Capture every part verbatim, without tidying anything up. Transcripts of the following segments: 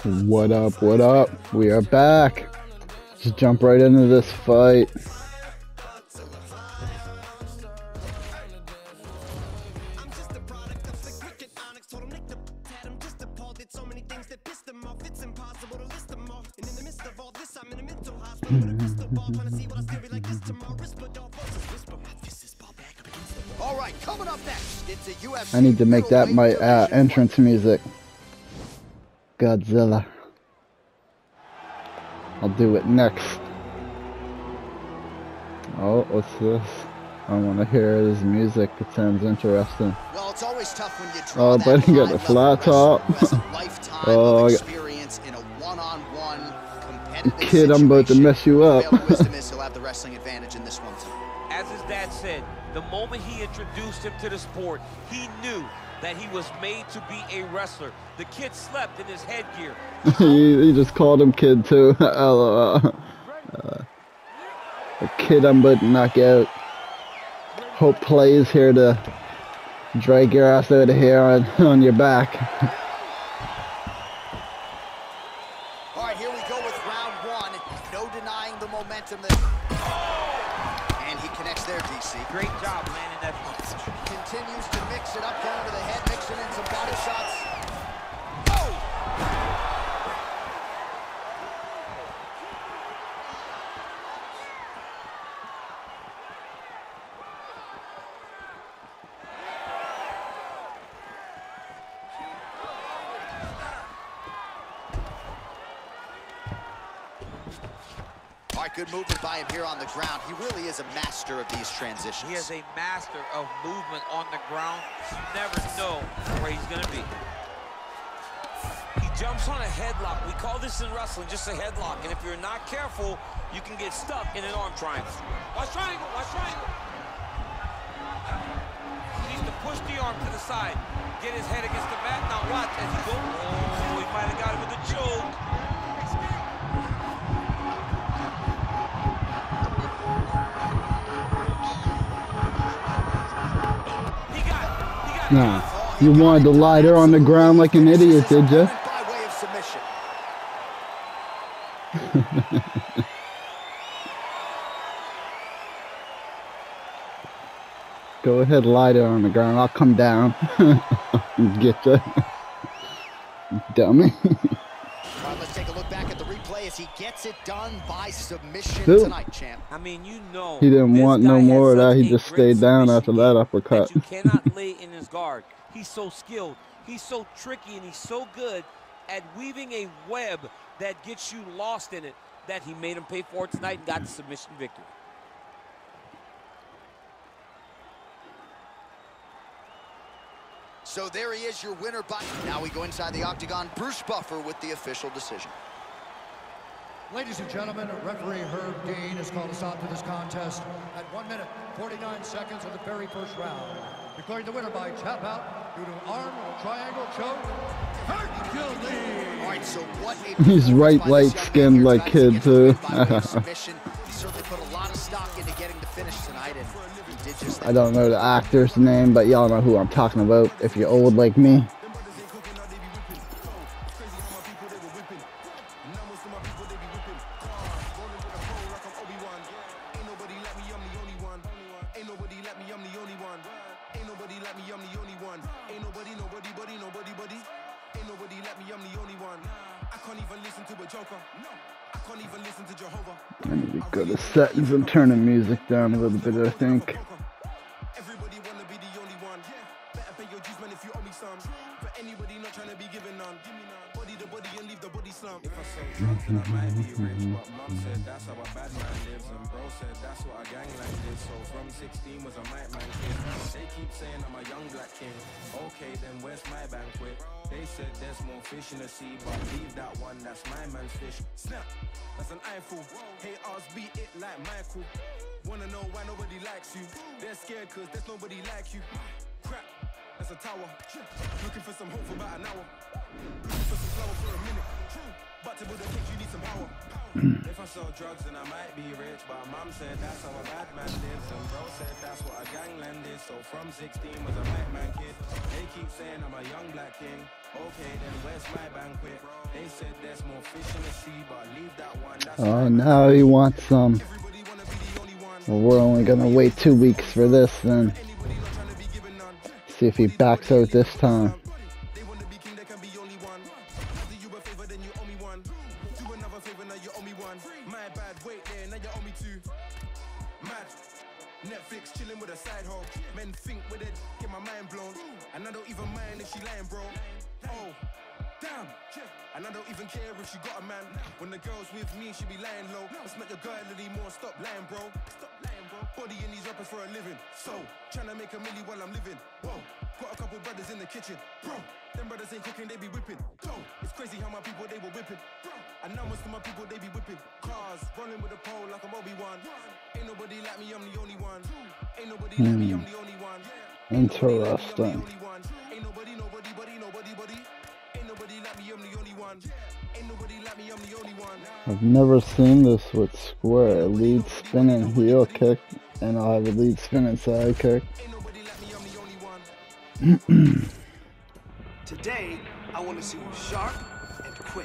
What up, what up? We are back. Just jump right into this fight. All right, coming up next, it's a U F C. I need to make that my uh, entrance music. Godzilla. I'll do it next. Oh, what's this? I want to hear this music. It sounds interesting. Well, it's always tough when you draw Oh, that but you got a flat top. Oh, experience in a one-on-one competitive kid, I'm about to mess you up. Wisdom is he'll have the wrestling advantage in this one. As his dad said, the moment he introduced him to the sport, he knew that he was made to be a wrestler. The kid slept in his headgear. he, he just called him kid too. uh, a kid I'm about to knock out. Hope Play is here to drag your ass out of here on, on your back. All right, here we go with round one. No denying the momentum that... And he connects there, D C. Great job landing that punch. Continues to mix it up, going to the head, mixing in some body shots. Oh! All right, good movement by him here on the ground. He really is a master of these transitions. He is a master of movement on the ground. You never know where he's going to be. He jumps on a headlock. We call this in wrestling just a headlock. And if you're not careful, you can get stuck in an arm triangle. Watch triangle, watch triangle. He needs to push the arm to the side. Get his head against the mat. Now watch as he goes. Oh, he might have got it with a choke. Nah, you wanted to lie there on the ground like an idiot, did you? Go ahead, lie there on the ground. I'll come down. Get you. Dummy. Right, let's take a look back at the replay as he gets it done by submission Dude. tonight, champ. I mean, you know, he didn't want no more of that. He just stayed down after that uppercut. That you cannot lay in his guard. He's so skilled. He's so tricky, and he's so good at weaving a web that gets you lost in it that he made him pay for it tonight and got the submission victory. So there he is, your winner. By now we go inside the octagon. Bruce Buffer with the official decision. Ladies and gentlemen, referee Herb Dean has called us out to this contest at one minute, forty-nine seconds of the very first round. Declaring the winner by tap out due to arm triangle choke, Hercules. All right, so what he's right, light skinned like kid too. Certainly put a lot of stock into getting the finish tonight, and he did just that. I don't know the actor's name, but y'all know who I'm talking about if you're old like me. I need to go to settings and turn the music down a little bit, I think. Everybody wanna be the only one. Better pay your dues, man, if you owe me some. But anybody not trying to be given none. Body the body and leave the body slump. If I say drunk, then I might be rich. But mom said that's how a bad man lives. And bro said that's what a gangland did. So from sixteen was a might man kid. They keep saying I'm a young black king. Okay, then where's my banquet? They said there's more fish in the sea, but leave that one, that's my man's fish. Snap, that's an eyeful. Haters beat it like Michael. Wanna know why nobody likes you? They're scared cause there's nobody like you. Crap, that's a tower. Looking for some hope for about an hour. Looking for some flower for a minute. But to build a cake you need some power. If I sell drugs then I might be rich, but mom said that's how a bad man lives. And bro said that's what a gangland is. So from sixteen was a white man kid. They keep saying I'm a young black king. Okay, then where's my banquet? They said there's more fish in the sea, but leave that one. That's Oh, now he wants some. everybody wanna be the only one. Well, we're only gonna wait two weeks for this then. Anybody not trying to be given none. See if he backs out this time. They want to be king, there can be only one. I do you a favor, then you owe me one. Do another favor, now you owe me one. My bad, wait there, now you owe me two. Mad. Netflix chilling with a side hoe. Men think with it, get my mind blown. And I don't even mind if she lying, bro. Oh, damn. And I don't even care if she got a man. When the girl's with me, she be lying low. Let's make your girl a little more. Stop lying, bro. Stop lying, bro. Body in these rappers for a living. So, trying to make a milli while I'm living. Whoa, got a couple brothers in the kitchen. Bro, them brothers ain't cooking, they be whipping. Go, it's crazy how my people, they were whipping. Bro, and now most of my people, they be whipping. Cars, running with a pole like I'm Obi-Wan. Ain't nobody like me, I'm the only one. Ain't nobody like me, I'm the only one. Interesting. Ain't nobody, nobody, buddy, nobody, buddy. Ain't nobody like me, I'm the only one. Ain't nobody like me, I'm the only one. I've never seen this with square. Lead spin and heel kick, and I'll have a lead spin and side kick. Ain't nobody like me, I'm the only one. Today, I want to see you sharp and quick.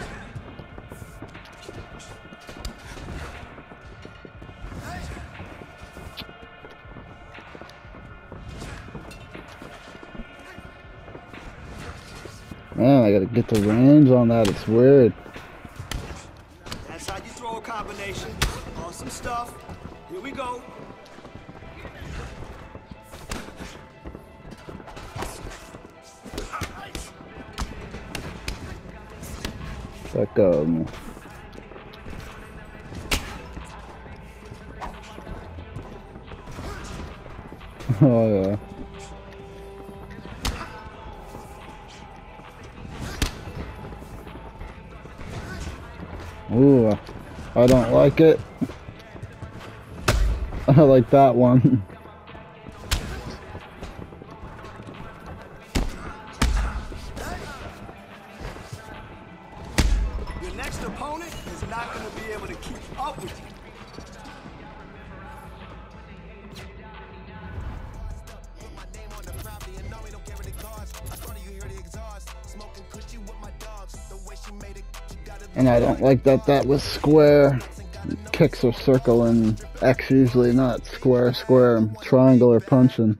Man, I gotta get the range on that. It's weird. That's how you throw a combination. Awesome stuff. Here we go. Back up. Oh yeah. Ooh, I don't like it. I like that one. Your next opponent is not going to be able to keep up with you. And I don't like that that was square. Kicks are circle and X usually, not square, square, triangle or punching.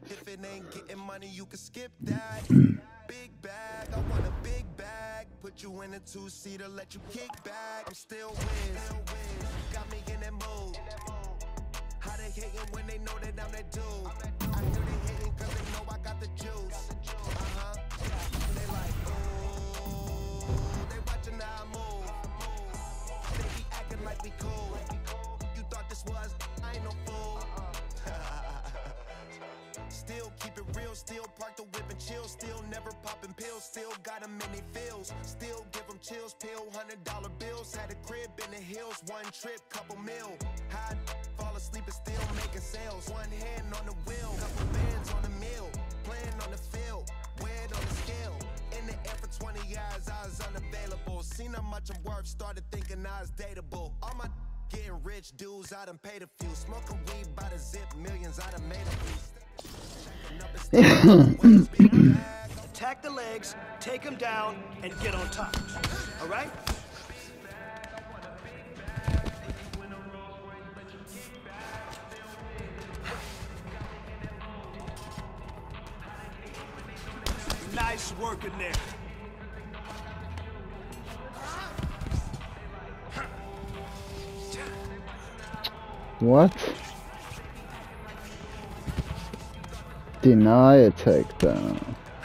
Put you in a two-seater, let you kick back. I'm still whiz. Got me in that mood. How they hating when they know that I'm that dude? I hear they hating cause they know I got the juice. Uh-huh. They like, ooh. They watching how I move. They be acting like we cool. You thought this was, I ain't no fool. Still keep it real, still park the whip and chill, still never popping pills, still got them in they feels, still give them chills, pill, hundred dollar bills, had a crib in the hills, one trip, couple mil, high, fall asleep and still making sales, one hand on the wheel, couple bands on the mill, playing on the field, weird on the scale, in the air for twenty years, I was unavailable, seen how much I'm worth, started thinking I was dateable, all my getting rich dudes, I done paid a few, smoking weed by the zip, millions, I done made a few. Attack the legs, take them down, and get on top. All right? Nice work in there. What? Deny a takedown.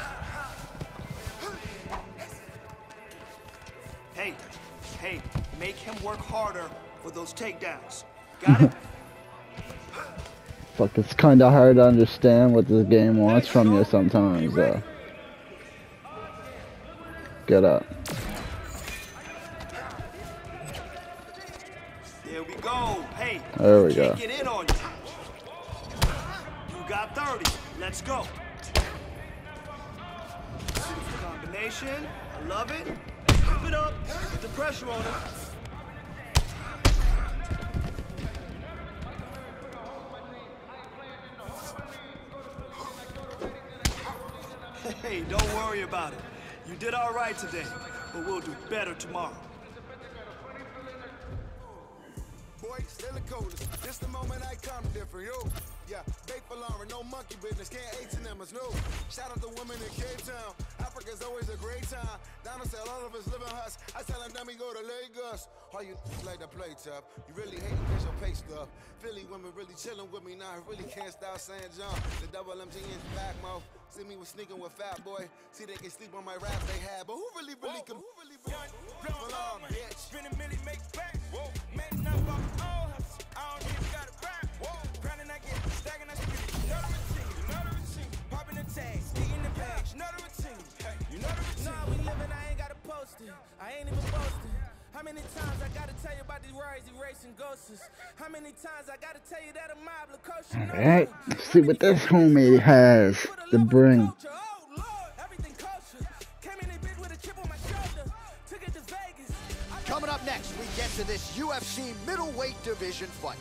Hey, hey, make him work harder for those takedowns. Got it? Fuck, it's kind of hard to understand what this game wants from you sometimes. Uh, get up. There we go. Hey, There we go. can't get in on you. You got thirty. Let's go. Combination. I love it. Keep it up. Put the pressure on him. Hey, don't worry about it. You did all right today, but we'll do better tomorrow. Boy, still the coldest. This the moment I come different, yo. Yeah, bake for Lauren, no monkey business. Can't H and M's, no. Shout out to women in Cape Town. Africa's always a great time. Down the south, all of us living hush. I tell them, let me go to Lagos. All you like to play tough. You really hate because your pay stuff. Philly women really chilling with me now. I really can't stop saying John. The double M G in back mouth. See me was sneaking with Fat Boy. See they can sleep on my raps they had. But who really, really can? Who really, really? Long, bitch. Spin a million, make back. Whoa. Man, I'm about all hustle. I don't even got it back. Whoa. Grinding, I get stacking, I spit it. You know the routine. You know the routine. Popping the tags, eating the page. You know the routine. Hey, you know the routine. Nah, we living, I ain't gotta post it. I ain't even posting. How many times I gotta tell you about these rides erasing ghosts? How many times I gotta tell you that a mob look kosher? Alright, let's see what this homie has to bring. Coming up next, we get to this U F C middleweight division fight.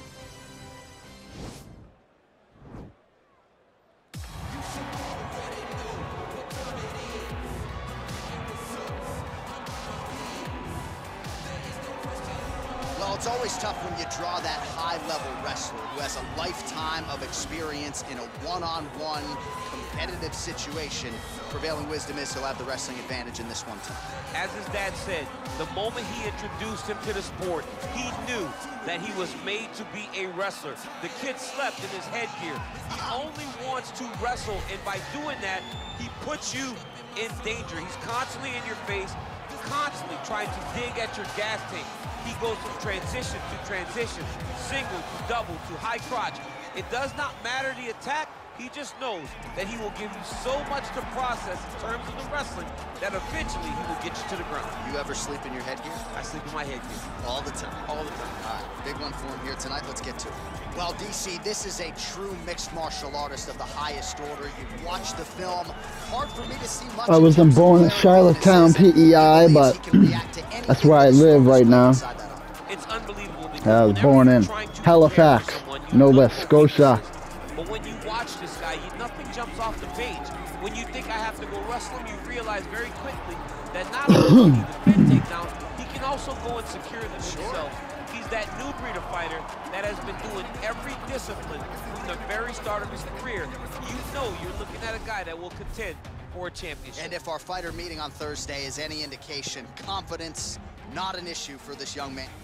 Well, it's always tough when you draw that high-level wrestler who has a lifetime of experience in a one-on-one competitive situation. Prevailing wisdom is he'll have the wrestling advantage in this one time. As his dad said, the moment he introduced him to the sport, he knew that he was made to be a wrestler. The kid slept in his headgear. He only wants to wrestle, and by doing that, he puts you in danger. He's constantly in your face, constantly trying to dig at your gas tank. He goes from transition to transition, single to double to high crotch. It does not matter the attack. He just knows that he will give you so much to process in terms of the wrestling that eventually he will get you to the ground. You ever sleep in your headgear? I sleep in my headgear. All the time. All the time. All right, big one for him here tonight. Let's get to it. Well, D C, this is a true mixed martial artist of the highest order. You've watched the film. Hard for me to see much. I wasn't born in Charlottetown, P E I, but that's where I live right now. It's unbelievable. I was born in Halifax, Nova Scotia. But when you watch this guy, you, nothing jumps off the page. When you think I have to go wrestle him, you realize very quickly that not only does he defend takedowns, he can also go and secure them himself. He's that new breed of fighter that has been doing every discipline from the very start of his career. You know you're looking at a guy that will contend for a championship. And if our fighter meeting on Thursday is any indication, confidence, not an issue for this young man.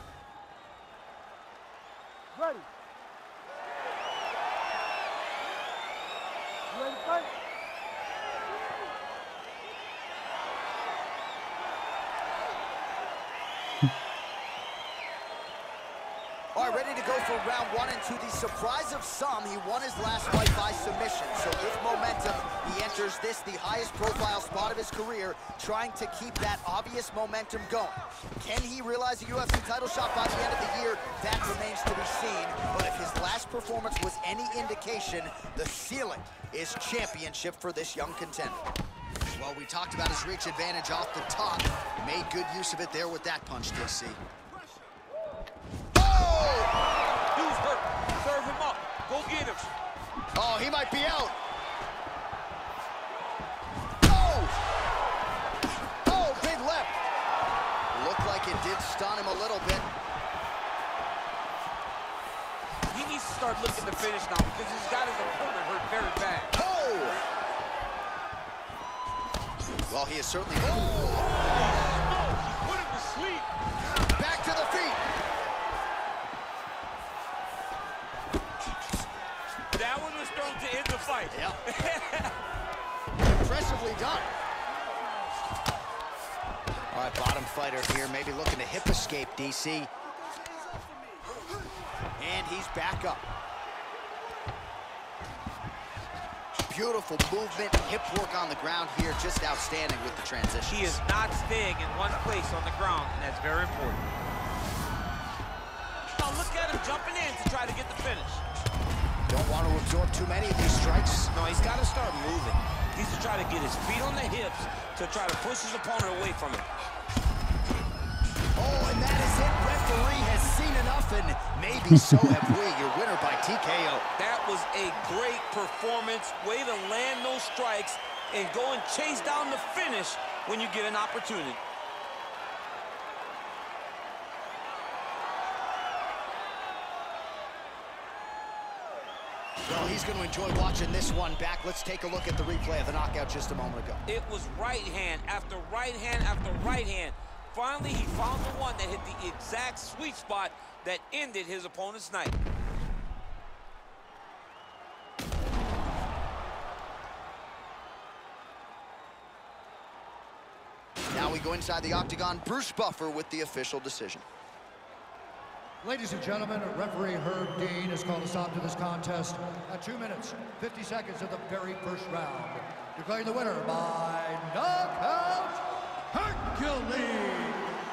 Ready. You ready to fight? All right, ready to go for round one, and to the surprise of some, he won his last fight by submission. So with momentum, he enters this, the highest profile spot of his career, trying to keep that obvious momentum going. Can he realize a U F C title shot by the end of the year? That remains to be seen. But if his last performance was any indication, the ceiling is championship for this young contender. Well, we talked about his reach advantage off the top. Made good use of it there with that punch, D C. Dude's hurt. Serve him up. Go get him. Oh, he might be out. Oh! Oh, big left. Looked like it did stun him a little bit. He needs to start looking to finish now because he's got his opponent hurt very bad. Oh! Well, he is certainly... Oh! He put him to sleep. Back to the feet. That one was thrown to end the fight. Yep. Impressively done. All right, bottom fighter here, maybe looking to hip escape, D C. And he's back up. Beautiful movement, hip work on the ground here, just outstanding with the transition. He is not staying in one place on the ground, and that's very important. Now look at him jumping in to try to get the finish. Don't want to absorb too many of these strikes. No, he's got to start moving. He's to try to get his feet on the hips to try to push his opponent away from him. Oh, and that is it. Referee has seen enough, and maybe so have we. Your winner by T K O. That was a great performance. Way to land those strikes and go and chase down the finish when you get an opportunity. Well, he's going to enjoy watching this one back. Let's take a look at the replay of the knockout just a moment ago. It was right hand after right hand after right hand. Finally, he found the one that hit the exact sweet spot that ended his opponent's night. Now we go inside the octagon. Bruce Buffer with the official decision. Ladies and gentlemen, referee Herb Dean has called a stop to this contest at two minutes, fifty seconds of the very first round. Declaring the winner by knockout, Hercules.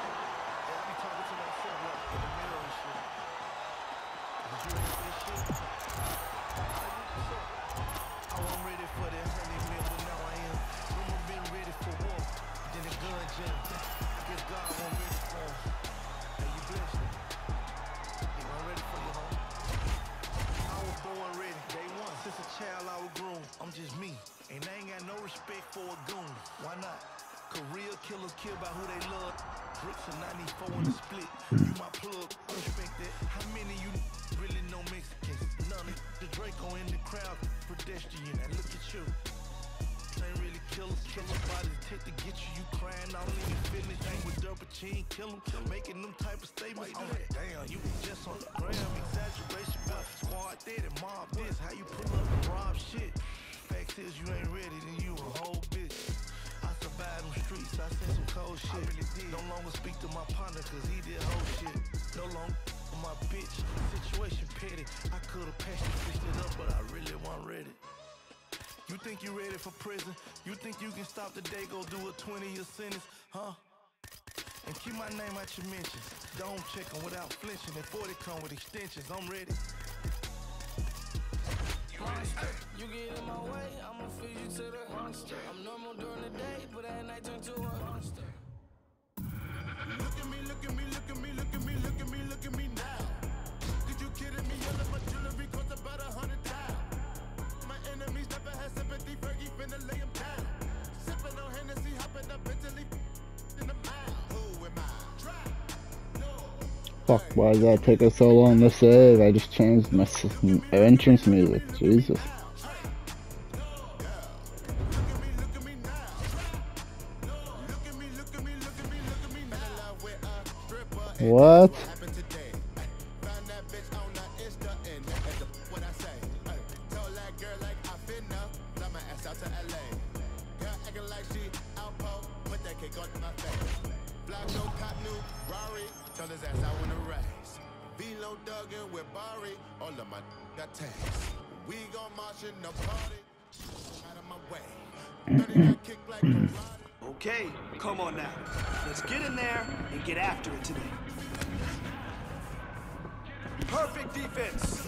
I'm just me, and I ain't got no respect for a goon. Why not? Career killers kill by who they love. Bricks and ninety-four in the split. You my plug, I respect that. How many you really know Mexicans? None of the Draco in the crowd, pedestrian. And look at you. Ain't really killers. Killer bodies take to get you. You crying, I don't even finish. Ain't with double chin, kill them. Making them type of statements. I'm like, damn, you just on the gram. Exaggeration, but squad dead and mob this. How you pull up and rob shit? Fact is, you ain't ready, then you a whole bitch. I survived them streets, I seen some cold shit. I really did. No longer speak to my partner, cause he did whole shit. No longer my bitch. Situation petty. I could've patched it, fixed it up, but I really wasn't ready. You think you ready for prison? You think you can stop the day, go do a twenty-year sentence, huh? And keep my name out your mentions. Don't check them without flinching. And forty come with extensions, I'm ready. Monster. You get in my way, I'ma feed you to the monster. I'm normal during the day, but at night turn to a monster. Look at me, look at me, look at me, look at me, look at me, look at me now. Could you kidding me? All of my jewelry cost about a hundred thousand. My enemies never had sympathy, Fergie finna lay him down. Sipping on Hennessy, hopping up Italy in the mile. Who am I? Try. Fuck, why did that take us so long to save? I just changed my entrance music. Jesus. What? We gon' march in the party. Out of my way. Kick like a Okay, come on now. Let's get in there and get after it today. Perfect defense.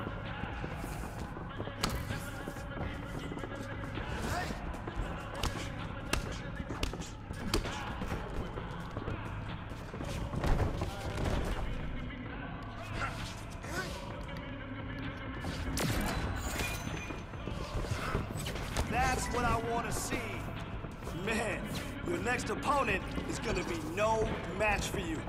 That's what I want to see. Man, your next opponent is going to be no match for you.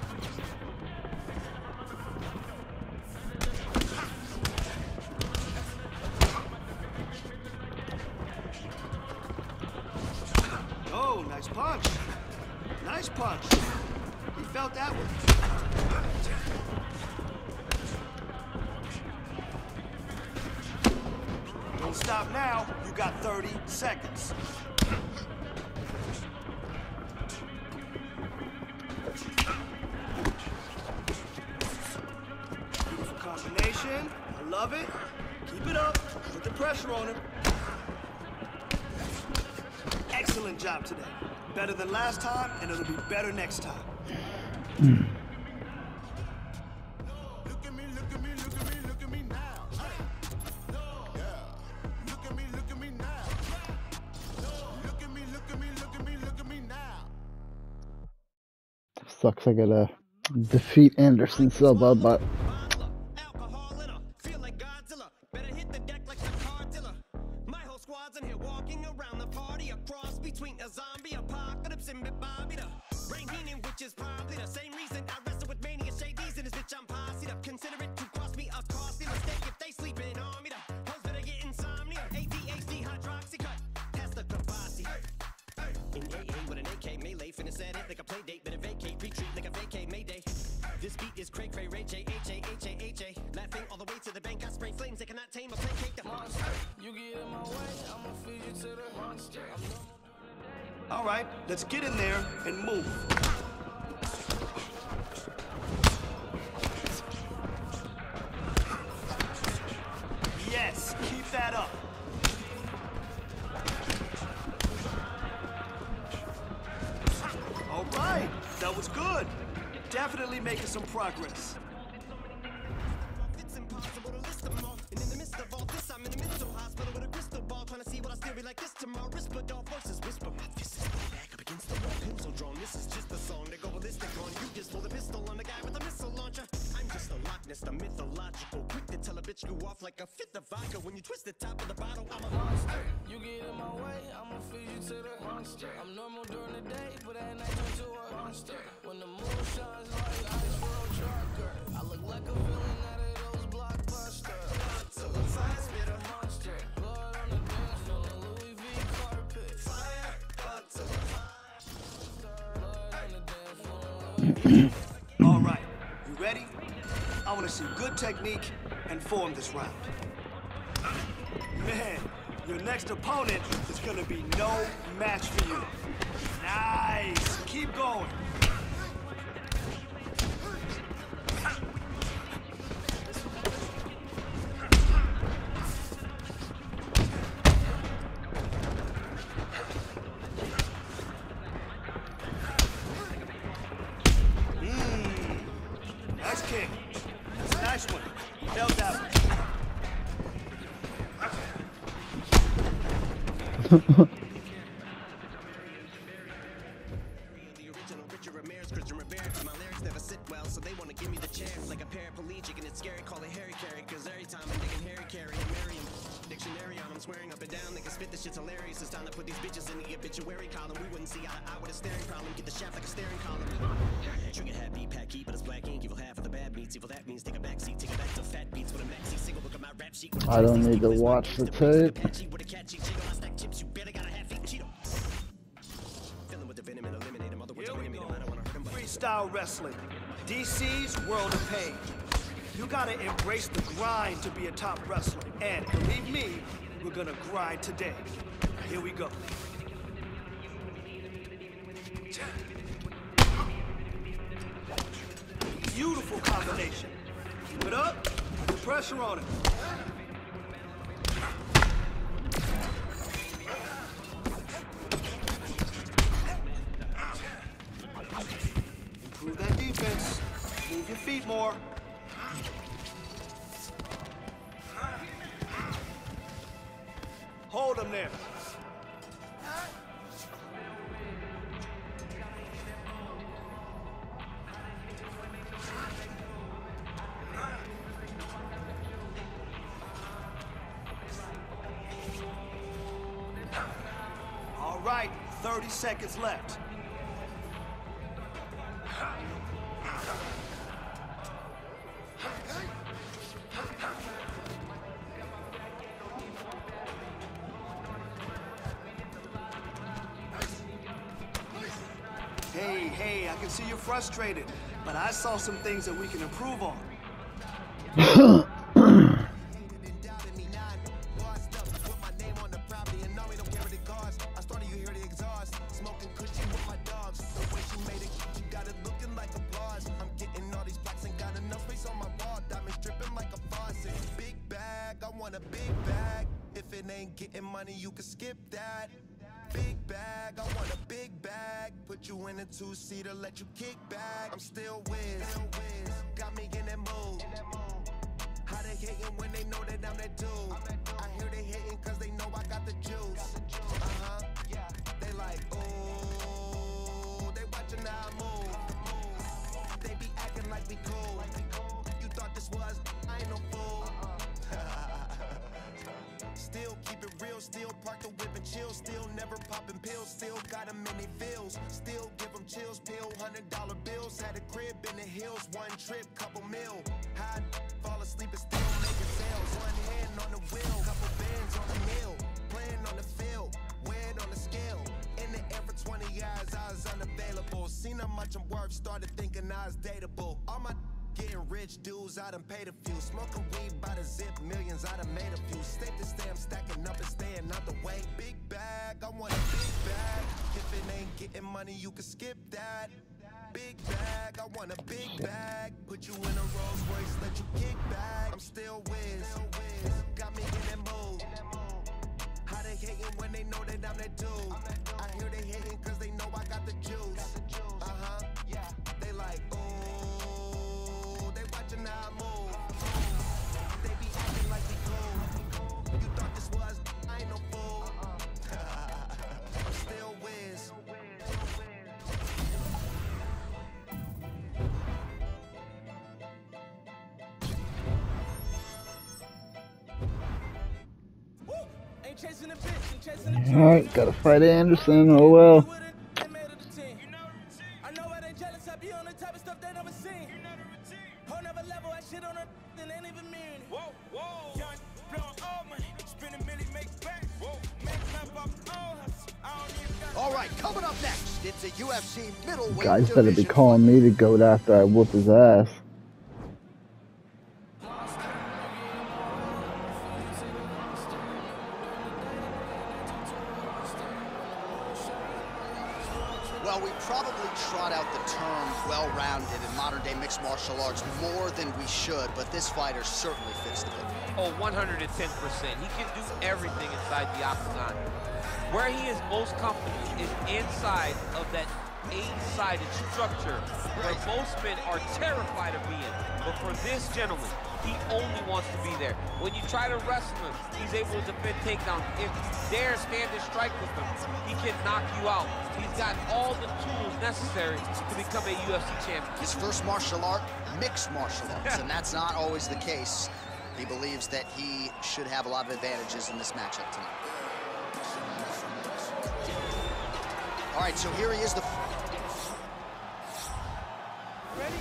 Oh, nice punch. Nice punch. He felt that one. Don't stop now. You got thirty seconds. Beautiful combination. I love it. Keep it up. Put the pressure on him. Excellent job today. Better than last time, and it'll be better next time. Mm. Sucks I gotta defeat Anderson Silva, but Alcohol in her, feel like Godzilla. Better hit the deck like the cartilla. My whole squad's in here walking around the which is probably the same reason I wrestle with mania shades in this bitch. I'm posse up. Consider it to cross me a costly mistake if they sleeping on me. The hoes better get insomnia. A D H D hydroxy cut. Pass the Kavasi. In A A with an A K melee, finna set it like a play date, better vacate, retreat like a vacate Mayday. This beat is cray cray Ray J H A H A H A. Laughing all the way to the bank, I spray flames that cannot tame or placate the monster. You get in my way, I'ma feed you to the monster. All right, let's get in there and move. Yes, keep that up. All right, that was good. Definitely making some progress. It's impossible to list them all. And in the midst of all this, I'm in the mental hospital with a crystal ball, trying to see what I still be like this tomorrow. Whisper dog voices whisper. My fist is back up against the wall, pencil drawn. This is just a song to go ballistic on. You just pull the pistol on the guy with a missile launcher. I'm just a Loch Ness, the mythological. Quick to tell a bitch you off like a fifth of vodka. When you twist the top of the bottle, I'm a monster. You get in my way, I'ma feed you to the monster. I'm normal during the day, but at night turn to a monster. When the moon shines like ice road trucker, I look like a villain out of those blockbusters. So the fire spit a monster. Blood on the dance floor, Louis V carpet. Fire, blood to the fire. Blood on the dance floor, Louis V. All right, you ready? I want to see good technique and form this round. Man, your next opponent is going to be no match for you. Nice. Keep going. Mmm. Nice kick. That's a nice one. Held that one. The original Richard Ramirez, Christian Rivera. My lyrics never sit well, so they want to give me the chance like a paraplegic, and it's scary. Call it Harry Carry, cause every time I'm digging Harry Carry and Miriam dictionary on, I'm swearing up and down. They can spit this shit's hilarious. It's time to put these bitches in the obituary column. We wouldn't see eye to eye with a staring problem. Get the shaft like a staring column. Trigger happy, pack heat, but it's black ink. Evil half of the bad meats. Evil that means take a back seat. Take it back to fat beats with a maxi single. Look at my rap sheet. I don't need to watch the tape. With a catchy jiggle, I stack chips. You better got a half eat Cheeto. Filling with the venom and eliminate him. Other words, Here we I go. don't want to hurt him. Freestyle wrestling. D C's World of Pain. You gotta embrace the grind to be a top wrestler. And believe me, we're gonna grind today. Here we go. Beautiful combination. Keep it up. Put pressure on it. Improve that defense. Move your feet more. Hold them there. All right, thirty seconds left. Hey, hey, I can see you're frustrated, but I saw some things that we can improve on. Getting money, you can skip that. Big bag, I want a big bag. Put you in a two-seater, let you kick back. I'm still whiz, got me in that mood. How they hating when they know that I'm that dude? I hear they hating cause they know I got the juice. Uh-huh, they like, ooh, they watching how I move. They be acting like we cool. You thought this was, I ain't no fool. Still keep it real, still park the whip and chill, still never popping pills, still got them in they feels, still give them chills, pill, hundred dollar bills, had a crib in the hills, one trip, couple mil, high, fall asleep and still making sales, one hand on the wheel, couple bands on the mill, playing on the field, weird on the scale, in the air for twenty years, I was unavailable, seen how much I'm worth, started thinking I was dateable, all my getting rich dudes, I done paid a few. Smoking weed by the zip, millions, I done made a few. Safe to stay, I'm stacking up and staying out the way. Big bag, I want a big bag. If it ain't getting money, you can skip that. Big bag, I want a big bag. Put you in a Rolls Royce, let you kick back. I'm still whiz, got me in that mood. How they hating when they know that I'm that dude? I hear they hating cause they know I got the juice. Uh-huh, yeah. They like, ooh. Watching how I move. They be acting like we cool. You thought this was, I ain't no fool. I'm still whiz. Woo! Ain't chasing the bitch, ain't chasing the bitch. Alright, gotta fight Anderson. Oh well. I know I ain't jealous, I be on the type of stuff they never seen. Whole nother level, I shit on her, and ain't even mean it. Whoa, whoa. Young, blowing all money, spend a million, make back. Whoa, making up off all hustle. I don't even got. All right, coming up next, it's a U F C middleweight Guys better be division calling me to go after I whoop his ass. Well, we probably trot out the term well-rounded in modern-day mixed martial arts more than we should, but this fighter certainly fits the bill. Oh, one hundred ten percent. He can do everything inside the octagon. Where he is most comfortable is inside of that eight-sided structure where most men are terrified of being. But for this gentleman, he only wants to be there. When you try to wrestle him, he's able to defend takedown. If you dare stand and strike with him, he can knock you out. He's got all the tools necessary to become a U F C champion. His first martial art, mixed martial arts, and that's not always the case. He believes that he should have a lot of advantages in this matchup tonight. All right, so here he is. The Ready?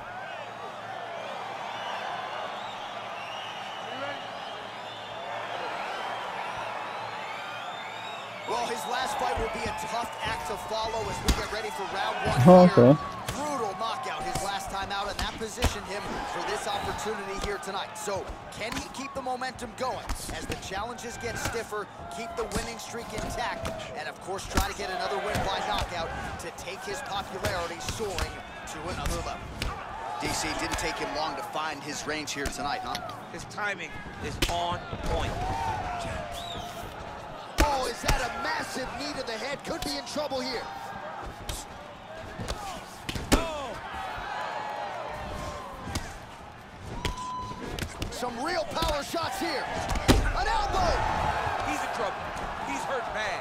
Well, his last fight will be a tough act to follow as we get ready for round one here. Okay. Brutal knockout his last time out, and that positioned him for this opportunity here tonight. So, can he keep the momentum going as the challenges get stiffer, keep the winning streak intact, and of course try to get another win by knockout to take his popularity soaring to another level? D C, didn't take him long to find his range here tonight, huh? His timing is on point. Oh, is that a massive knee to the head? Could be in trouble here. Oh. Some real power shots here. An elbow. He's in trouble. He's hurt bad.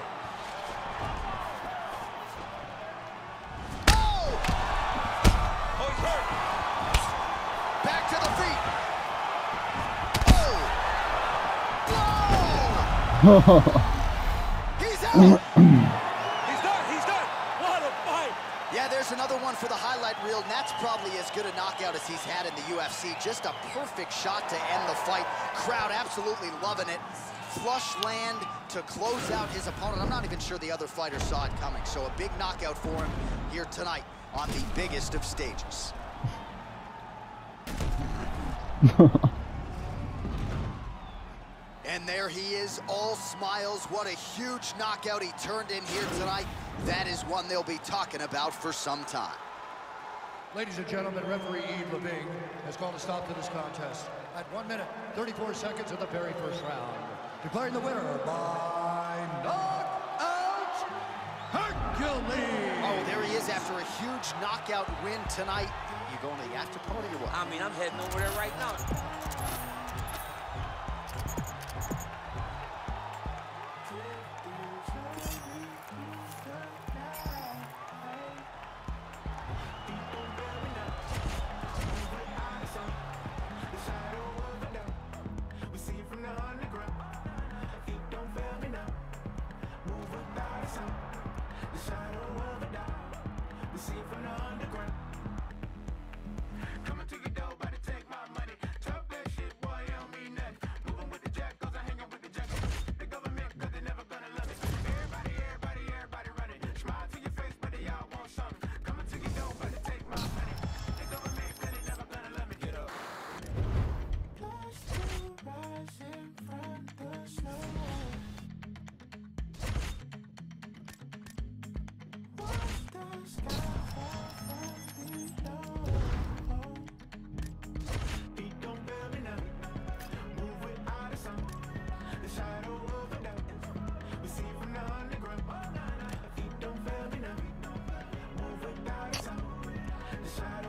Oh! Oh, he's hurt. Back to the feet. Oh! He's out! He's done. He's done. What a fight. Yeah, there's another one for the highlight reel, and that's probably as good a knockout as he's had in the U F C. Just a perfect shot to end the fight. Crowd absolutely loving it. Flush land to close out his opponent. I'm not even sure the other fighter saw it coming. So a big knockout for him here tonight on the biggest of stages. And there he is, all smiles. What a huge knockout he turned in here tonight. That is one they'll be talking about for some time. Ladies and gentlemen, referee Yves Leving has called a stop to this contest at one minute, thirty-four seconds of the very first round. Declaring the winner by knockout, Hercules. Oh, there he is after a huge knockout win tonight. You going to the after party or what? I mean, I'm heading over there right now. We see it from the underground. Feet don't fail.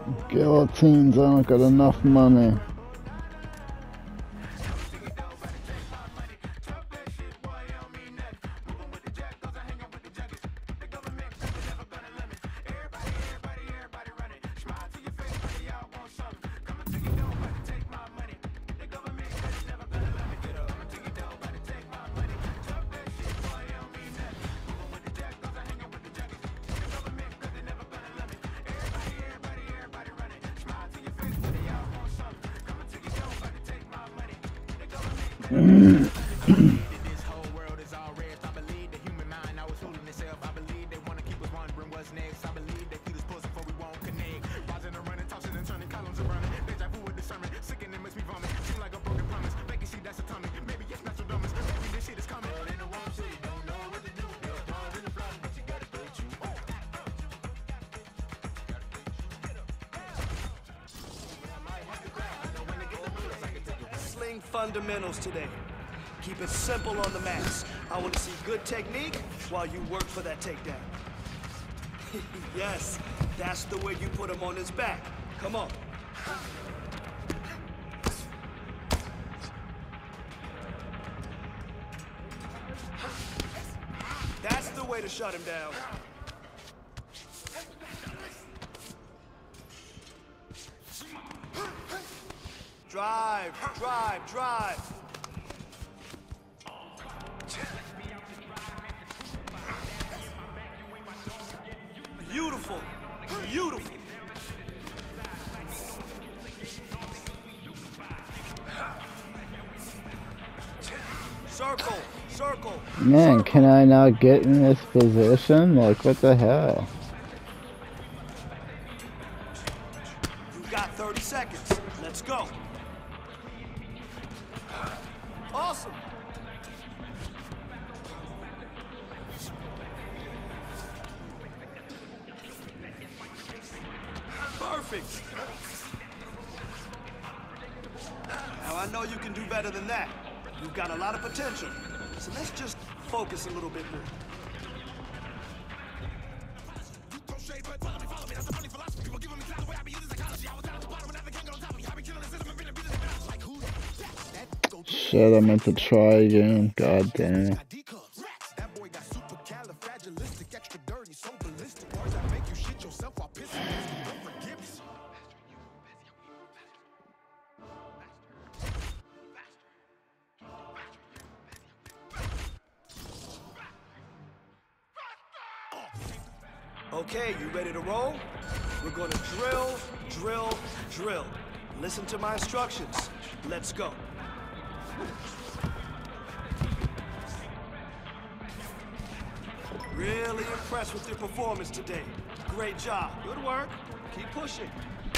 Guillotines, I don't got enough money. This whole world is all red. I believe the human mind always fooling itself. I believe they want to keep us wondering what's next. I believe they feed us puzzle before we won't connect. Rising and running, tossing and turning, columns are burning. Deja vu with discernment, sick and it makes me vomit. Seem like a broken promise. Making see that's atomic. Maybe it's natural dumbness. Maybe this shit is coming. In the wrong city, don't know what to do. You're born in the blood, but you gotta do what you want. Sling fundamentals today. Keep it simple on the mats. I want to see good technique while you work for that takedown. Yes, that's the way you put him on his back. Come on. That's the way to shut him down. Drive, drive, drive. Beautiful, beautiful. Circle, circle. Man, can I not get in this position? Like, what the hell? You've got thirty seconds. Let's go. Awesome. Perfect. Now I know you can do better than that. You've got a lot of potential. So let's just focus a little bit more. Shit, I meant to try again. God damn it. That boy got supercalifragilistic, extra dirty, so ballistic. Words that make you shit yourself while pissing. No forgiveness. Okay, you ready to roll? We're going to drill, drill, drill. Listen to my instructions. Let's go. Really impressed with your performance today. Great job. Good work. Keep pushing.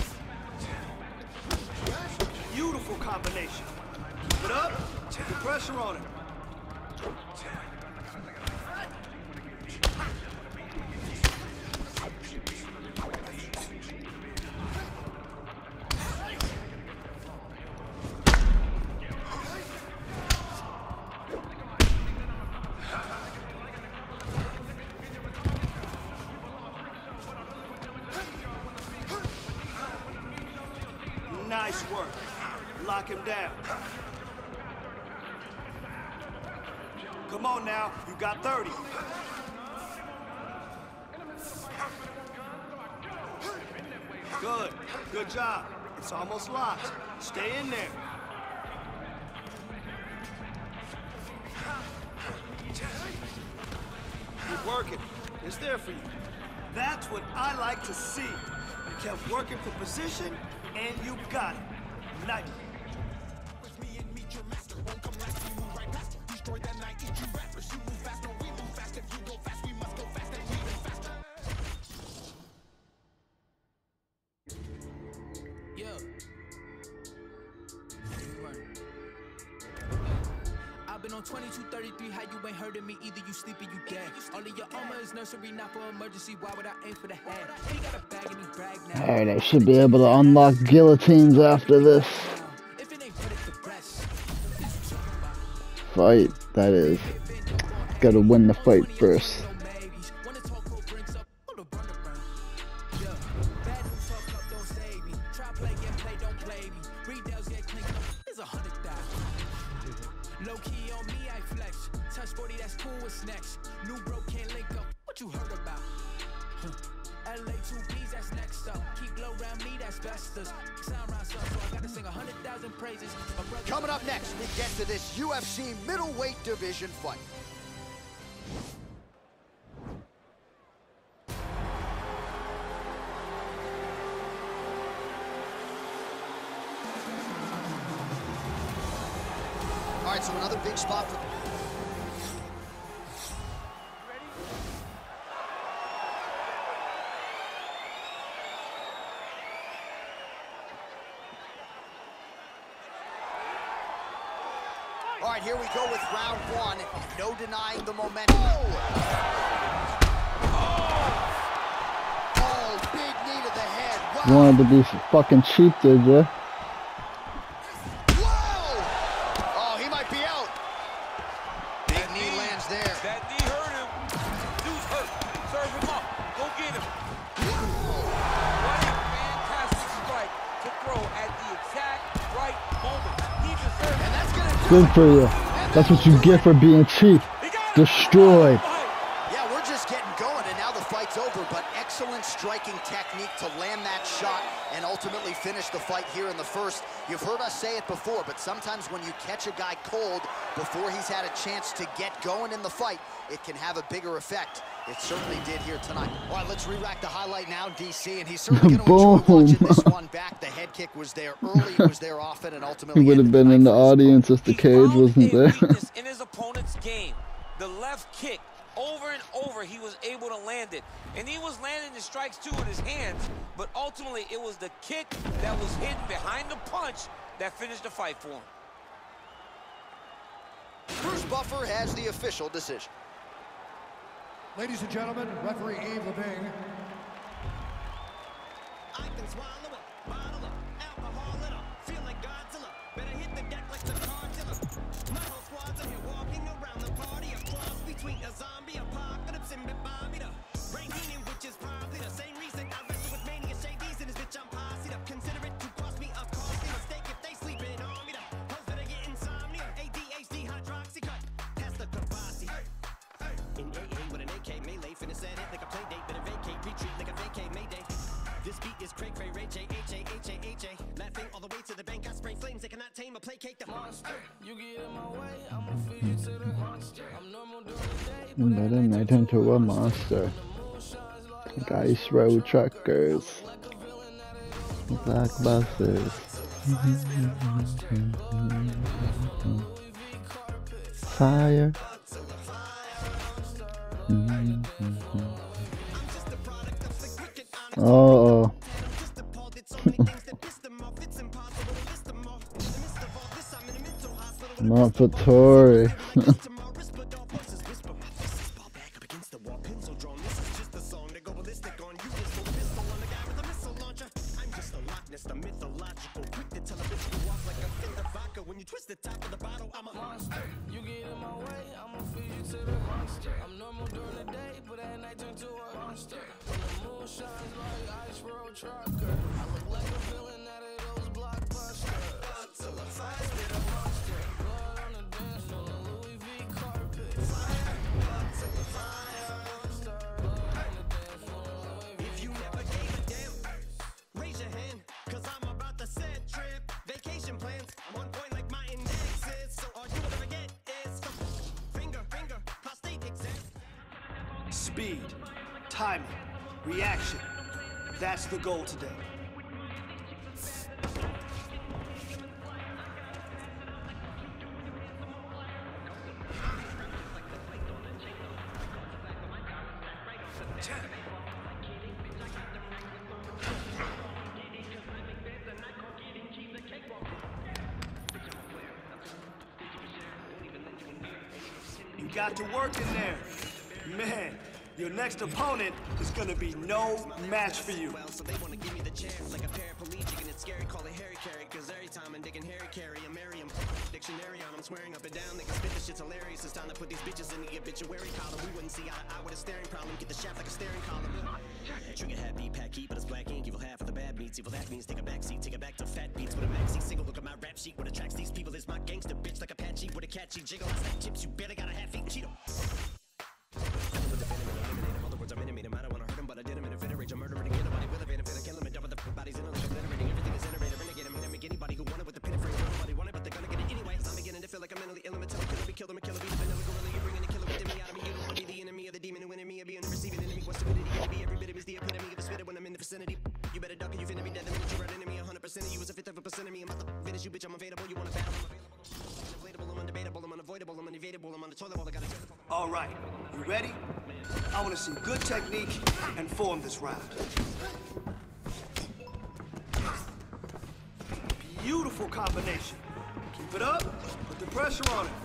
Beautiful combination. Keep it up. Take the pressure on it. Nice work. Lock him down. Come on now, you got thirty. Good, good job. It's almost locked. Stay in there. Keep working. It's there for you. That's what I like to see. You kept working for position, and you got it. Nice. With me and meet your master. Won't come last, we move right past. Destroy that night, eat you rappers. You move fast, or we move fast. If you go fast, we must go fast and even faster. Yeah. I've been on twenty-two thirty-three, how you ain't heard of me? Either you sleep or you dead. All of your armor is nursery, not for emergency. Why would I aim for the head? He got a bag and he brag now. Alright, I should be able to unlock guillotines after this If it ain't put it to rest. fight, that is. Gotta win the fight first. Wanna talk, go bring some, hold a burner burn. Yeah. Bad news talk up, don't say baby. Retails get clinked up, it's a hundred thousand. Low key on me, I flex. Touch forty, that's cool, what's next? New bro can't link up, what you heard about? Huh. L A two B's, that's next up. Keep low around me, that's bestest. Sound round son, so I gotta sing a hundred thousand praises. Coming up next, we get to this U F C middleweight division fight. All right, so another big spot for... All right, here we go with round one. No denying the momentum. Oh! Oh! Oh, big knee to the head. Wow. Wanted to be fucking cheap, did ya? Whoa! Oh, he might be out. Big knee, knee lands there. That knee hurt him. Dude's hurt. Serve him up. Go get him. Whoa. What a fantastic strike to throw at the exact right moment. He deserves it. And that's gonna do Good for you. That's what you get for being cheap. Destroyed. Yeah, we're just getting going, and now the fight's over, but excellent striking technique to land that shot and ultimately finish the fight here in the first. You've heard us say it before, but sometimes when you catch a guy cold before he's had a chance to get going in the fight, it can have a bigger effect. It certainly did here tonight. All right, let's re-rack the highlight now, D C, and he's certainly going to enjoy watching this one back. The head kick was there early, it was there often, and ultimately... He would have been in the audience if the cage wasn't there. In his opponent's game, the left kick, over and over, he was able to land it. And he was landing the strikes, too, with his hands, but ultimately, it was the kick that was hidden behind the punch that finished the fight for him. Bruce Buffer has the official decision. Ladies and gentlemen, referee Yves Levine. I can swallow up, bottle up, alcohol it up, feel like Godzilla. Better hit the deck like the cartilla. My whole squad's in here walking around the party, a cross between a zombie apocalypse and Bobby the Rain Healing, which is probably the same reason I wrestle with mania shades in this bitch. I'm posse up. Consider it to cost me a costly mistake if they sleeping on me. The hoes better get insomnia, A D H D hydroxy cut, pass the Kavasi. In A A with an A K melee, finna set it like a play date, better vacate, retreat like a vacate mayday. This beat is cray cray, Ray J, H A, H A, H A. Laughing all the way to the bank, I spray flames, they cannot tame or placate the monster. You get in my way, I'ma feed you to the monster. I'm normal during the day, but then I turn to a monster. Ice road truckers. Black buses. Fire. Oh. Not for Tory. When you twist the top of the bottle, I'm a monster. You get in my way, I'ma feed you to the monster. I'm normal during the day, but at night turn to a monster. When the moon shines like ice road trucker, I look like a villain out of those blockbusters. Until I fight with a monster. Blood on the dance floor, Louis V carpet. Fire, until the fire. Blood on the dance floor, Louis V. If you never gave a damn, raise your hand, cause I'm about to set trip. Vacation plans, I'm on point like my index is. So all you will ever get is some finger, finger, prostate exam. Speed, timing, reaction. That's the goal today. You got to work in there. Man, your next opponent is gonna be no match for you. Well, so they wanna give me the chance like a paraplegic, and it's scary, call it Harry Carry, cause every time I'm digging Harry Carry, I'm Miriam. Dictionary on, I'm swearing up and down, they can spit this shit's hilarious. It's time to put these bitches in the obituary column. We wouldn't see eye to eye with a staring problem, get the shaft like a staring column. Trigger happy, pack heat, but it's black ink, evil half of the bad me. meets. Well, that means take a backseat, take it back to fat beats with a maxi single. Look at my rap sheet. What attracts these people is my gangster bitch like Apache with a catchy jiggle. I stack chips, you better got a half eat Cheeto. With the venom and eliminate him. Other words, I'm intimate him. I don't want to hurt him, but I did him in a fit of rage. I'm murdering anybody with a venom. Finna kill him and dump with the bodies in a like obliterating. Everything is iterated. Renegade him. Hit him. Make anybody who want it with the pin and frame. Nobody want it, but they're gonna get it anyway. I'm beginning to feel like I'm mentally ill. I'm a killer. Be killed. I'm a killer. Be the vanilla gorilla. You're bringing a killer within me out of me. You don't want to be the enemy of the demon who in me. I'll be on the receiving enemy. What's stupidity? Gonna be every bit of me's the epitome of a spitter when I'm in the vicinity. You better duck or you finna be dead the minute you run into me. one hundred percent of you is a fifth of a percent of me. I'm about to finish you, bitch. I'm available. You wanna battle? I'm available. I'm undebatable. I'm unavoidable. I'm unevadable. I'm on the toilet bowl. I gotta. All right, you ready? I want to see good technique and form this round. Beautiful combination. Keep it up. Put the pressure on it.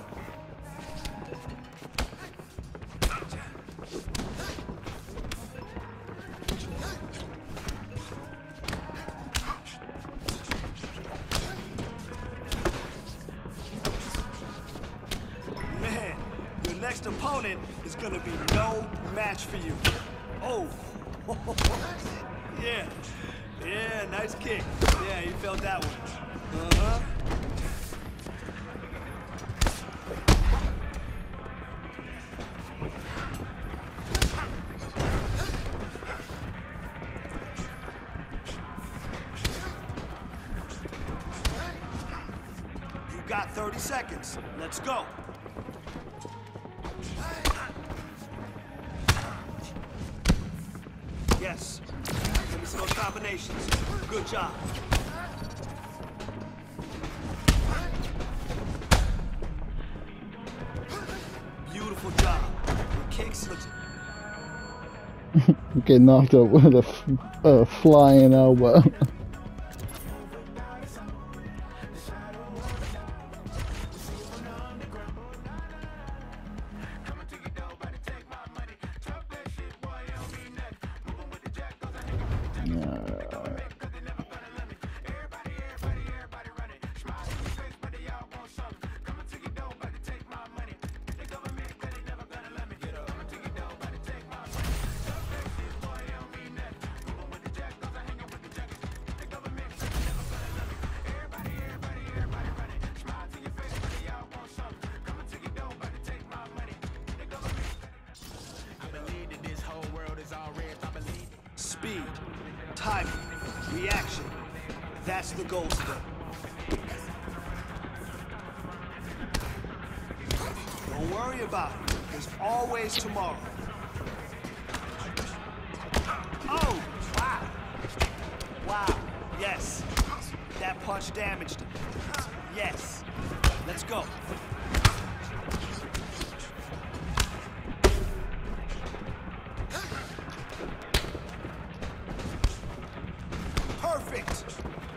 Man, your next opponent is gonna be no match for you. Oh, yeah, yeah, nice kick. Yeah, you felt that one. Uh-huh. You got thirty seconds. Let's go. Yes. Give me some of those combinations. Good job. Beautiful job. Your kicks look. Get knocked out with a, f a flying elbow. Speed, timing, reaction. That's the goal today. Don't worry about it. There's always tomorrow. Oh, wow. Wow, yes. That punch damaged him. Yes. Let's go. Perfect.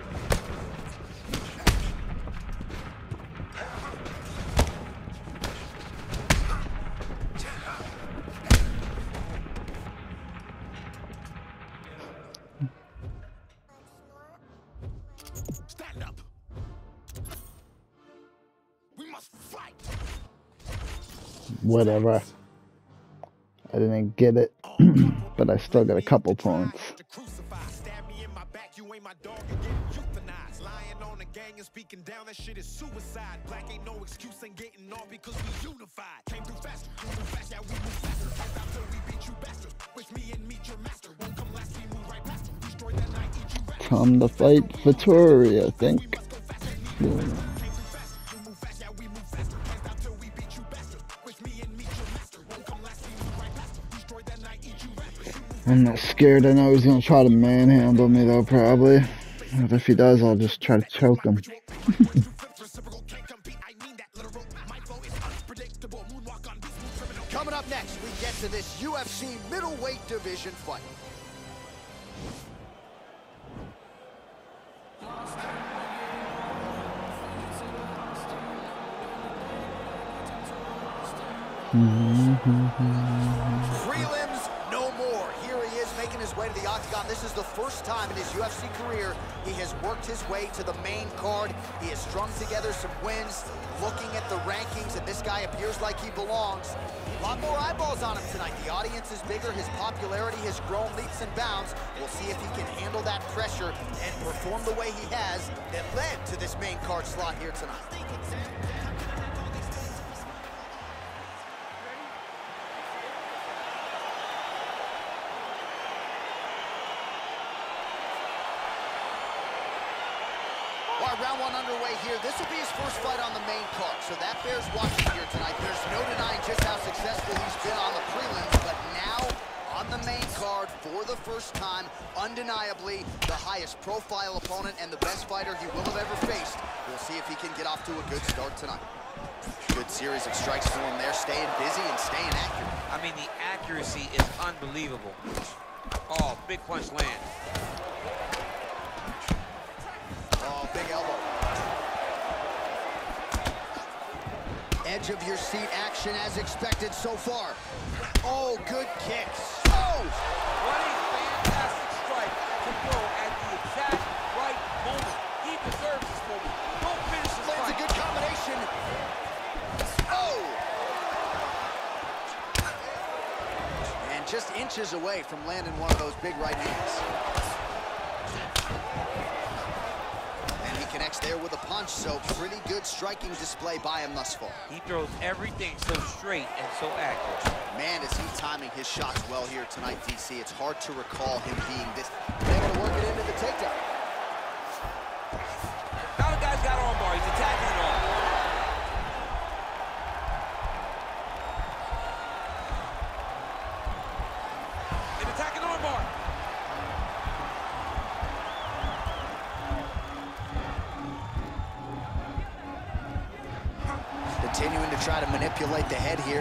Stand up. We must fight. Whatever. I didn't get it, but I still got a couple points. Speaking down, that shit is suicide. Black ain't no excuse, ain't getting off because we unified. Came through faster, you move fast, yeah, we move faster. Hands out till we beat you bastard. Wish me and meet your master. Won't come last, we move right past him. Destroy that night, eat you right. Time to fight for Tori, I think. I'm not scared. I know he's gonna try to manhandle me though, probably. But if he does, I'll just try to choke him. Coming up next, we get to this U F C middleweight division fight. Prelims, no more. Here he is making his way to the octagon. This is the first time in his U F C career he has worked his way to the main card. He has strung together some wins, looking at the rankings, and this guy appears like he belongs. A lot more eyeballs on him tonight. The audience is bigger. His popularity has grown leaps and bounds. We'll see if he can handle that pressure and perform the way he has that led to this main card slot here tonight. All right, round one underway here. This will be his first fight on the main card, so that bears watching here tonight. There's no denying just how successful he's been on the prelims, but now on the main card for the first time, undeniably the highest profile opponent and the best fighter he will have ever faced. We'll see if he can get off to a good start tonight. Good series of strikes for him there, staying busy and staying accurate. I mean, the accuracy is unbelievable. Oh, big punch land. Oh, big elbow. Edge of your seat action as expected so far. Oh, good kicks. Oh! What a fantastic strike to throw at the exact right moment. He deserves this moment. Don't finish this Lands fight. a good combination. Oh! And just inches away from landing one of those big right hands. Connects there with a punch, so pretty good striking display by him thus far. He throws everything so straight and so accurate. Man, is he timing his shots well here tonight, D C. It's hard to recall him being this able to work it into the takedown. Now the guy's got armbar. He's attacking it all. He's attacking armbar. Continuing to try to manipulate the head here.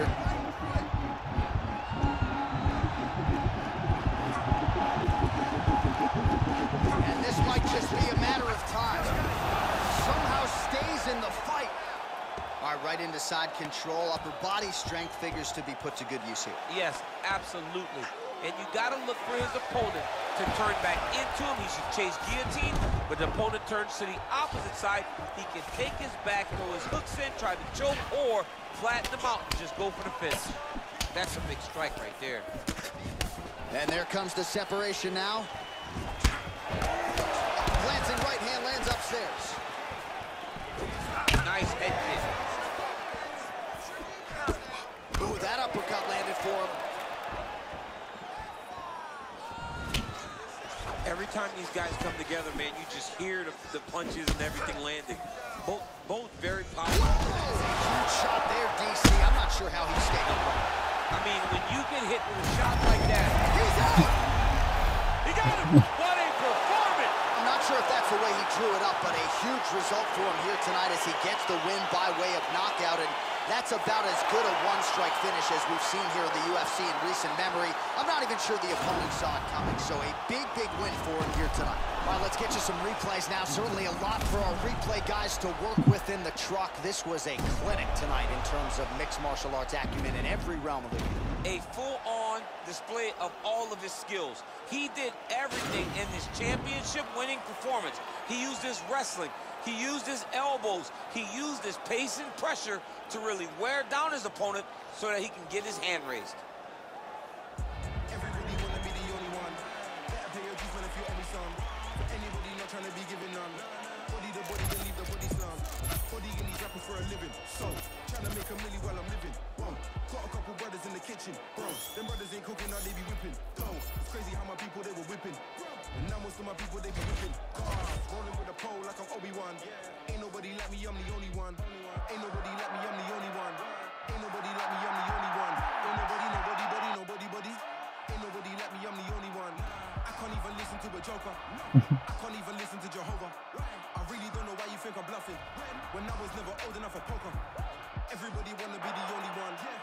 And this might just be a matter of time. Somehow stays in the fight. All right, right into side control. Upper body strength figures to be put to good use here. Yes, absolutely. And you got to look for his opponent to turn back into him. He should chase guillotine, but the opponent turns to the opposite side. He can take his back, throw his hooks in, try to choke, or flatten him out and just go for the finish. That's a big strike right there. And there comes the separation now. Glancing right hand lands upstairs. Nice head kick. Ooh, that uppercut landed for him. Every time these guys come together, man, you just hear the, the punches and everything landing. Both, both very powerful. Huge shot there, D C. I'm not sure how he stayed up. I mean, when you get hit with a shot like that, he's out. He got him. What a performance! I'm not sure if that's the way he drew it up, but a huge result for him here tonight as he gets the win by way of knockout. And that's about as good a one-strike finish as we've seen here in the U F C in recent memory. I'm not even sure the opponent saw it coming, so a big, big win for him here tonight. All right, let's get you some replays now. Certainly a lot for our replay guys to work with in the truck. This was a clinic tonight in terms of mixed martial arts acumen in every realm of the game. A full-on display of all of his skills. He did everything in this championship-winning performance. He used his wrestling. He used his elbows. He used his pace and pressure to really wear down his opponent so that he can get his hand raised. Everybody wanna be the only one. Better pay your dues, man, if you owe me some. For anybody not trying to be given none. Body the body, then leave the body slum. Body in these rapping for a living. So, trying to make a milli while I'm living. Whoa, got a couple brothers in the kitchen. Bro, them brothers ain't cooking, now they be whipping. Go, it's crazy how my people, they were whipping. And now most of my people, they be whipping. Cars, rolling with a pole like I'm Obi-Wan. Ain't nobody like me, I'm the only one. Ain't nobody like me, I'm the only one. Ain't nobody like me, I'm the only one. Ain't nobody, nobody, buddy, nobody, buddy. Ain't nobody like me, I'm the only one. I can't even listen to a joker. I can't even listen to Jehovah. I really don't know why you think I'm bluffing. When I was never old enough for poker. Everybody wanna be the only one. Better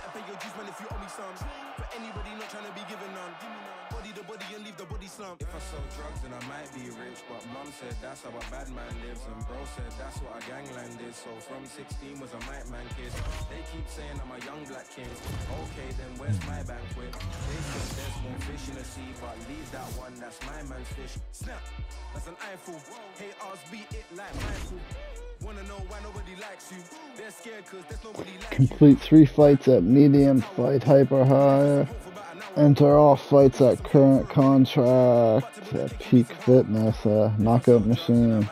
Better pay your dues, man, if you owe me some. For anybody not trying to be given none. Body the body and leave the body slump. If I sell drugs, then I might be rich. But mum said that's how a bad man lives. And bro said that's what a gangland is. So from sixteen was a might man kid. They keep saying I'm a young black king. Okay, then where's my banquet? They said there's more fish in the sea, but leave that one, that's my man's fish. Snap, that's an eyeful. Haters beat it like Michael. Wanna know why nobody likes you? They're scared cause there's nobody like you. Complete three fights at medium, fight hyper high. Enter all fights at current contract. At peak fitness, uh, knockout machine.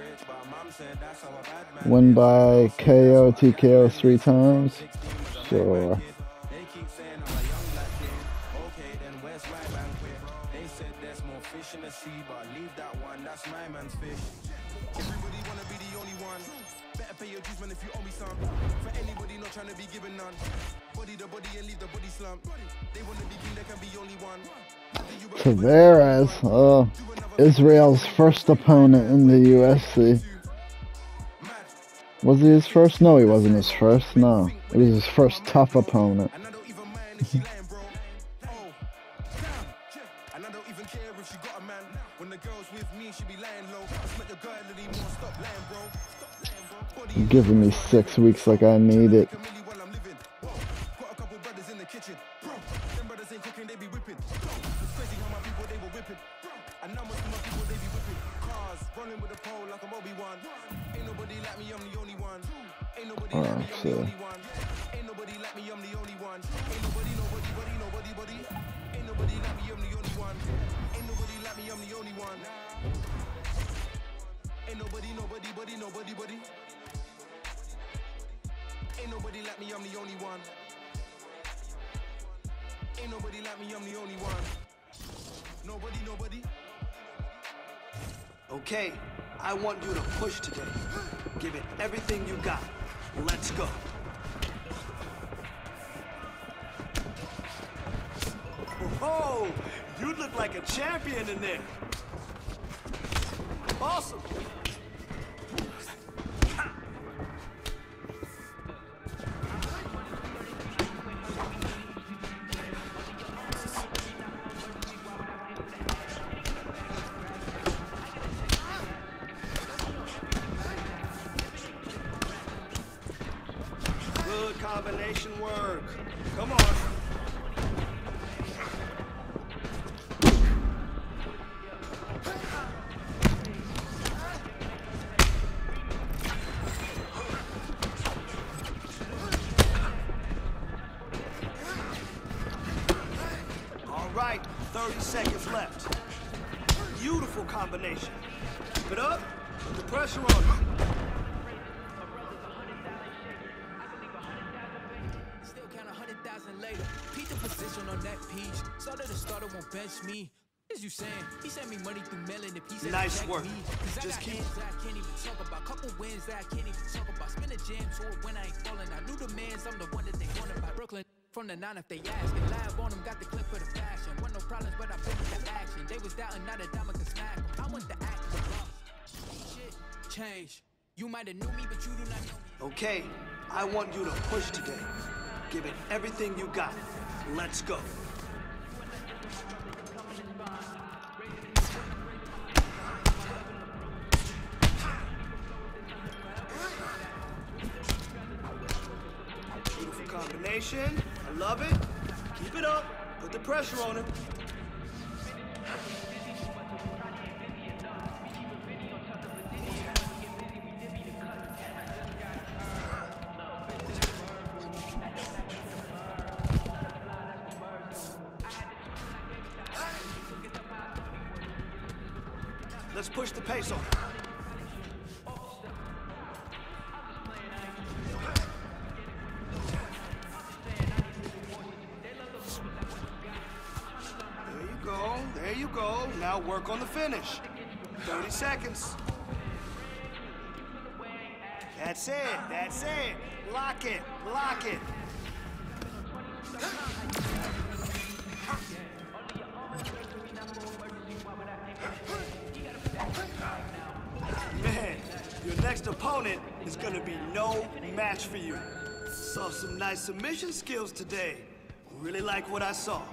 Win by K O, T K O three times. Sure. They keep saying I'm a young black king. Okay, then where's my banquet? They said there's more fish in the sea, but leave that one, that's my man's fish. Everybody wanna be the only one. Better pay your dues, man, if you owe me some. For anybody not trying to be given none. Body the body and leave the body slump. They wanna be king, there can be only one. Tavares, uh, Israel's first opponent in the U F C. Was he his first? No, he wasn't his first. No, it was his first tough opponent. And I don't even mind if she lying, bro. Oh, damn. And I don't even care if she got a man. When the girl's with me, she be lying low. Just let your girl anymore. Stop lying, bro. Stop lying, bro. Body Giving me six weeks like I need it. got a couple brothers in the kitchen, bro. Them brothers ain't cooking, they be whipping. It's crazy how my people they were whipping. And now most of my people they be whipping. Cars running with a pole like I'm Obi-Wan. Ain't nobody like me, I'm the only one. Ain't nobody like me, I'm the only one. Ain't nobody like me, I'm the only one. Ain't nobody, nobody, buddy, nobody, buddy. Ain't nobody like me, I'm the only one. Ain't nobody like me, I'm the only one. Ain't nobody, nobody, buddy, nobody, buddy. Ain't nobody like me, I'm the only one. Ain't nobody like me, I'm the only one. Nobody, nobody. Okay, I want you to push today. Give it everything you got. Let's go. Oh, you look like a champion in there. Awesome. Good combination work. Come on. All right, thirty seconds left. Beautiful combination. Keep it up. Put the pressure on. Still count a hundred thousand later. Beat the position on that peach. So that the starter won't bench me. As you saying, he sent me money through mailing if he said Nice check work. Me. Cause I Just got keep- hands that I can't even talk about. Couple wins that I can't even talk about. Spin a jam tour when I ain't falling. I knew the mans, I'm the one that they wanted by Brooklyn. From the nine if they ask. And live on them, got the clip for the fashion. Want no problems, but I been with the action. They was doubting, not a diamond can smack 'em. I want the act, the boss. Shit, change. You might have knew me, but you do not know me. Okay, I want you to push today. Give it everything you got. Let's go. Beautiful combination. I love it. Keep it up. Put the pressure on him. Let's push the pace on. There you go, there you go. Now work on the finish. thirty seconds. That's it, that's it. Lock it, lock it. Man, your next opponent is gonna be no match for you. Saw some nice submission skills today. Really like what I saw.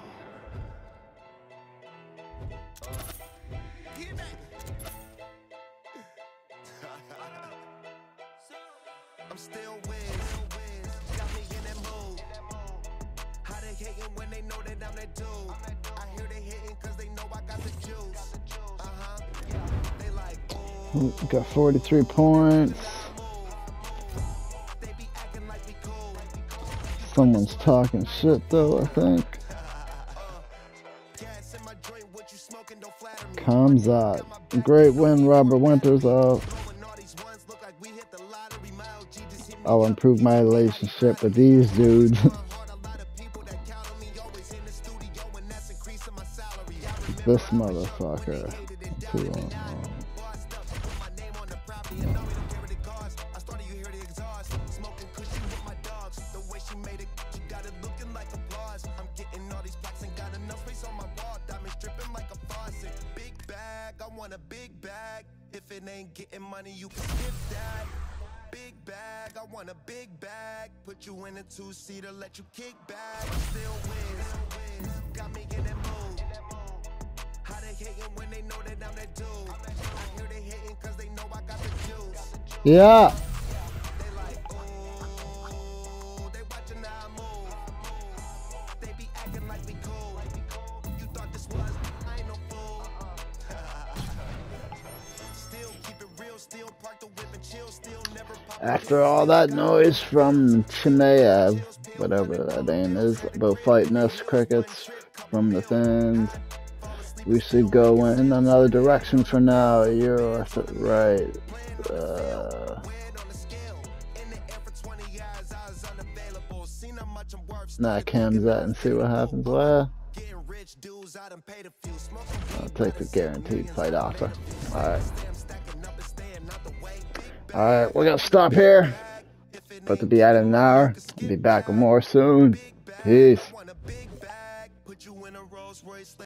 I'm still wins, got me in that mood. How they hating when they know that I'm that dude? I hear they hating cause they know I got the juice. Uh-huh, they like, Ooh, got forty-three points. they be acting like we cool. Someone's talking shit though, I think. Gas in my joint, what you smoking, don't flatter me. Comes out. Great win, Robert Winters out. Blowing all these ones, look like we hit the lottery. My O G just hit me I'll up. improve my relationship with these dudes. Hard, a lot of people that count on me, always in the studio, and that's increasing my salary. I remember This I motherfucker. hated and Too doubted long. and I bossed up, put my name on the property, and now we don't care what it costs. I started, you hear the exhaust, smoking cushion with my dogs. The way she made it, she got it looking like applause. I'm getting all these plaques and got enough space on my wall. Diamonds dripping like a faucet. Big bag, I want a big bag. If it ain't getting money, you can skip that. Big bag, I want a big bag. Put you in a two-seater, let you kick back. Still wins, got me in that mood. How they hating when they know that I'm that dude? I hear they hating cause they know I got the juice. Yeah. They like, ooh, they watching how I move. They be acting like we cool. You thought this was, I ain't no fool. Still keep it real, still park the whip and chill, still never pop. After all that noise from Chimaev, whatever that name is, about fighting us crickets from the fans, we should go in another direction for now. You're right. Uh, nah, Cam's that and see what happens. Well, I'll take the guaranteed fight offer. Alright. Alright, we're gonna stop here. About to be at an hour. Be back with more soon. Peace.